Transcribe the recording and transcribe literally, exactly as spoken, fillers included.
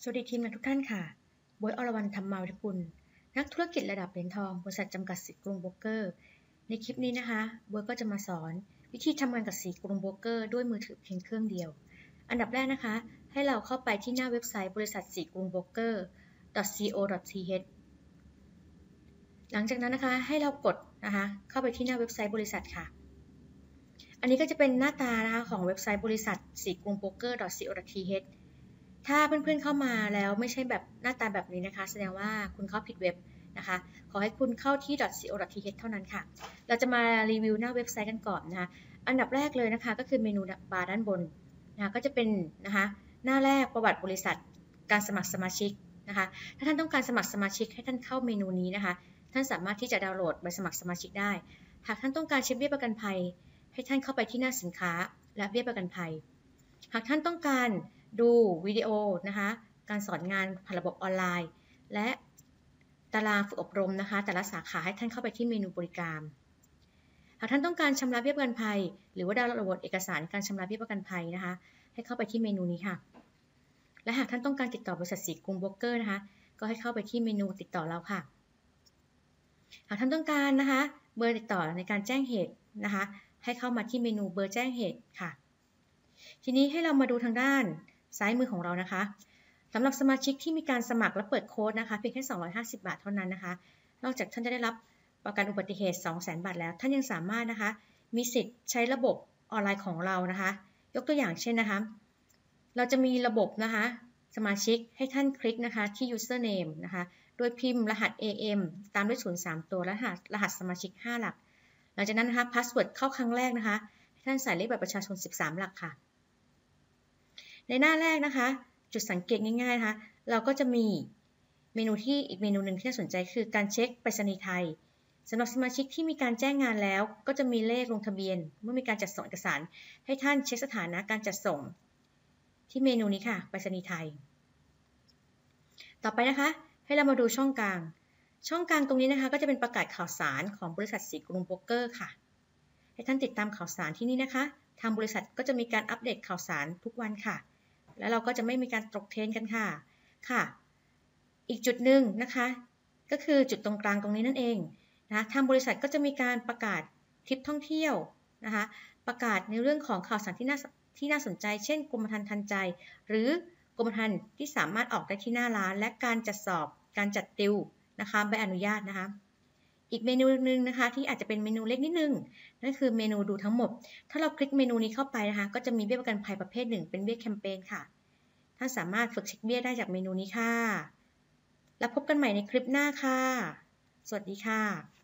สวัสดีทีมงานทุกท่านค่ะบ๊วย อรวรรณ ธรรมาภิกุลนักธุรกิจระดับเหรียญทองบริษัทจำกัดสีกรุงโบรกเกอร์ในคลิปนี้นะคะบ๊วยก็จะมาสอนวิธีทำงานกับสีกรุงโบรกเกอร์ด้วยมือถือเพียงเครื่องเดียวอันดับแรกนะคะให้เราเข้าไปที่หน้าเว็บไซต์บริษัทสีกรุงโบรกเกอร์ .co .th หลังจากนั้นนะคะให้เรากดนะคะเข้าไปที่หน้าเว็บไซต์บริษัทค่ะอันนี้ก็จะเป็นหน้าตานะคะของเว็บไซต์บริษัทสีกรุงโบรกเกอร์ .co .thถ้าเพื่อนๆเข้ามาแล้วไม่ใช่แบบหน้าตาแบบนี้นะคะแสดงว่าคุณเข้าผิดเว็บนะคะขอให้คุณเข้าที่ .co .th เท่านั้นค่ะเราจะมารีวิวหน้าเว็บไซต์กันก่อนนะคะอันดับแรกเลยนะคะก็คือเมนูบาร์ด้านบนนะคะก็จะเป็นนะคะหน้าแรกประวัติบริษัทการสมัครสมาชิกนะคะถ้าท่านต้องการสมัครสมาชิกให้ท่านเข้าเมนูนี้นะคะท่านสามารถที่จะดาวน์โหลดใบสมัครสมาชิกได้หากท่านต้องการเช็คเบี้ยประกันภัยให้ท่านเข้าไปที่หน้าสินค้าและเบี้ยประกันภัยหากท่านต้องการดูวิดีโอนะคะการสอนงานผ่านระบบออนไลน์และตารางฝึกอบรมนะคะแต่ละสาขาให้ท่านเข้าไปที่เมนูบริการหากท่านต้องการชำระเบี้ยประกันภัยหรือว่าดาวน์โหลดเอกสารการชำระเบี้ยประกันภัยนะคะให้เข้าไปที่เมนูนี้ค่ะและหากท่านต้องการติดต่อบริษัทสีกรุงโบรกเกอร์นะคะก็ให้เข้าไปที่เมนูติดต่อเราค่ะหากท่านต้องการนะคะเบอร์ติดต่อในการแจ้งเหตุนะคะให้เข้ามาที่เมนูเบอร์แจ้งเหตุค่ะทีนี้ให้เรามาดูทางด้านซ้ายมือของเรานะคะสำหรับสมาชิกที่มีการสมัครและเปิดโค้ดนะคะเพียงแค่สองร้อยห้าสิบบาทเท่านั้นนะคะนอกจากท่านจะได้รับประกันอุบัติเหตุ สองแสน บาทแล้วท่านยังสามารถนะคะมีสิทธิ์ใช้ระบบออนไลน์ของเรานะคะยกตัวอย่างเช่นนะคะเราจะมีระบบนะคะสมาชิกให้ท่านคลิกนะคะที่ username นะคะโดยพิมพ์รหัส เอ เอ็ม ตามด้วยศูนย์ สามตัวและรหัสรหัสสมาชิกห้าหลักหลังจากนั้นนะคะพาสเวิร์ดเข้าครั้งแรกนะคะให้ท่านใส่เลขบัตรประชาชนสิบสามหลักค่ะในหน้าแรกนะคะจุดสังเกตง่ายๆนะคะเราก็จะมีเมนูที่อีกเมนูหนึ่งที่น่าสนใจคือการเช็คไปรษณีย์ไทยสำหรับสมาชิกที่มีการแจ้งงานแล้วก็จะมีเลขลงทะเบียนเมื่อมีการจัดส่งเอกสารให้ท่านเช็คสถานะการจัดส่งที่เมนูนี้ค่ะไปรษณีย์ไทยต่อไปนะคะให้เรามาดูช่องกลางช่องกลางตรงนี้นะคะก็จะเป็นประกาศข่าวสารของบริษัทสีกรุงโบรกเกอร์ค่ะให้ท่านติดตามข่าวสารที่นี่นะคะทางบริษัทก็จะมีการอัปเดตข่าวสารทุกวันค่ะแล้วเราก็จะไม่มีการตกเทรนกันค่ะค่ะอีกจุดหนึ่งนะคะก็คือจุดตรงกลางตรงนี้นั่นเองนะทางบริษัทก็จะมีการประกาศทริปท่องเที่ยวนะคะประกาศในเรื่องของข่าวสารที่น่าที่น่าสนใจเช่นกรมธรรม์ทันใจหรือกรมธรรม์ที่สามารถออกได้ที่หน้าร้านและการจัดสอบการจัดติวนะคะใบอนุญาตนะคะอีกเมนูหนึ่งนะคะที่อาจจะเป็นเมนูเล็กนิดนึงนั่นคือเมนูดูทั้งหมดถ้าเราคลิกเมนูนี้เข้าไปนะคะก็จะมีเบี้ยประกันภัยประเภทหนึ่งเป็นเบี้ยแคมเปญค่ะท่านสามารถฝึกเช็คเบี้ยได้จากเมนูนี้ค่ะแล้วพบกันใหม่ในคลิปหน้าค่ะสวัสดีค่ะ